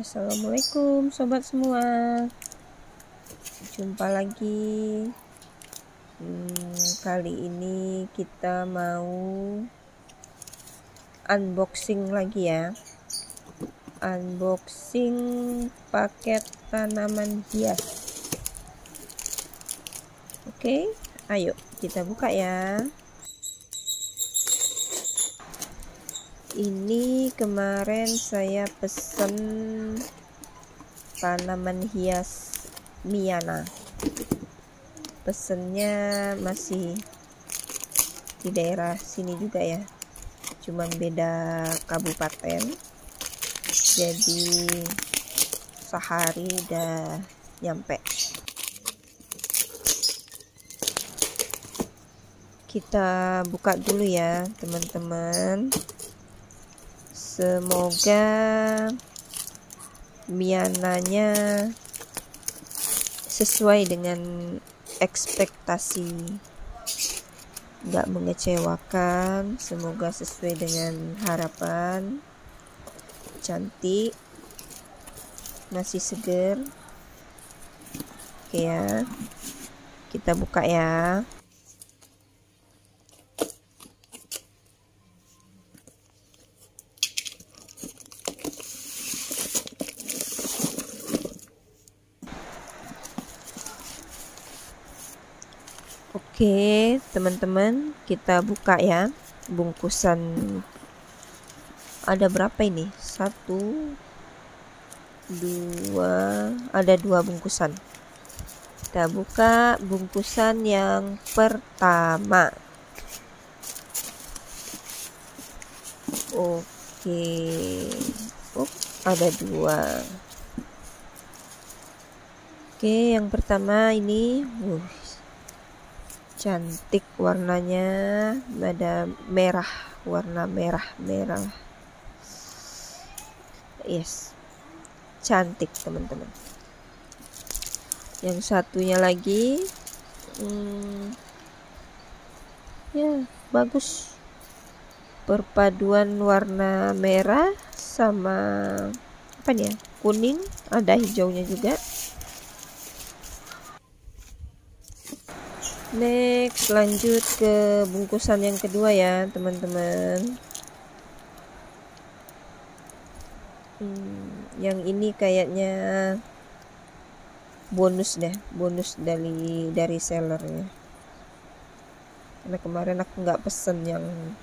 Assalamualaikum sobat semua, jumpa lagi. Kali ini kita mau unboxing lagi ya, unboxing paket tanaman hias. Oke, ayo kita buka ya. Ini kemarin saya pesen tanaman hias Miana. Pesennya masih di daerah sini juga ya, cuman beda kabupaten. Jadi sehari udah nyampe. Kita buka dulu ya teman-teman. Semoga Miananya sesuai dengan ekspektasi, nggak mengecewakan. Semoga sesuai dengan harapan. Cantik, masih seger. Oke ya, kita buka ya. Oke teman-teman, kita buka ya bungkusan. Ada berapa ini? 1, 2, ada 2 bungkusan. Kita buka bungkusan yang pertama. Oke, ada 2. Oke, yang pertama ini cantik warnanya, ada merah, warna merah. Yes, cantik teman-teman. Yang satunya lagi ya bagus, perpaduan warna merah sama apa nih ya, kuning, ada hijaunya juga. Next, lanjut ke bungkusan yang kedua ya teman-teman. Yang ini kayaknya bonus deh, bonus dari sellernya. Karena kemarin aku nggak pesen yang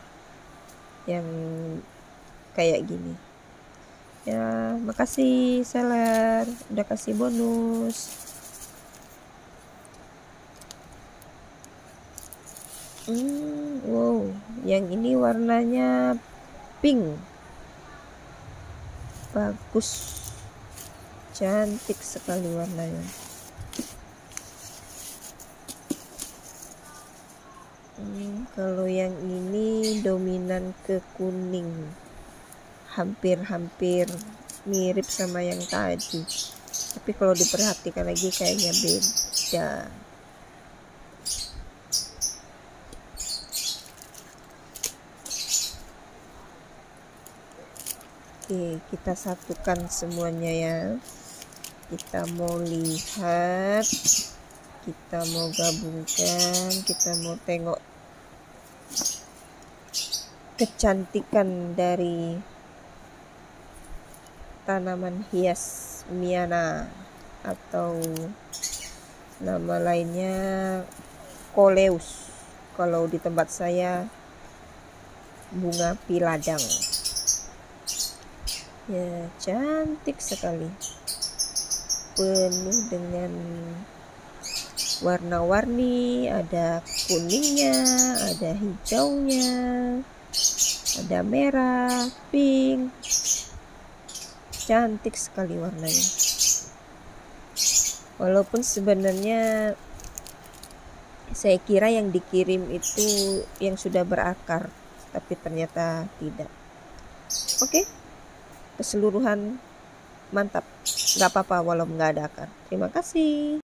kayak gini. Ya, makasih seller udah kasih bonus. Wow, yang ini warnanya pink, bagus, cantik sekali warnanya. Kalau yang ini dominan ke kuning, hampir mirip sama yang tadi, tapi kalau diperhatikan lagi kayaknya beda. Oke, kita satukan semuanya ya. Kita mau lihat, kita mau gabungkan, kita mau tengok kecantikan dari tanaman hias Miana, atau nama lainnya Coleus. Kalau di tempat saya bunga piladang. Ya, cantik sekali, penuh dengan warna-warni, ada kuningnya, ada hijaunya, ada merah, pink, cantik sekali warnanya. Walaupun sebenarnya saya kira yang dikirim itu yang sudah berakar, tapi ternyata tidak. Oke, keseluruhan mantap, nggak apa-apa walau nggak ada akar. Terima kasih.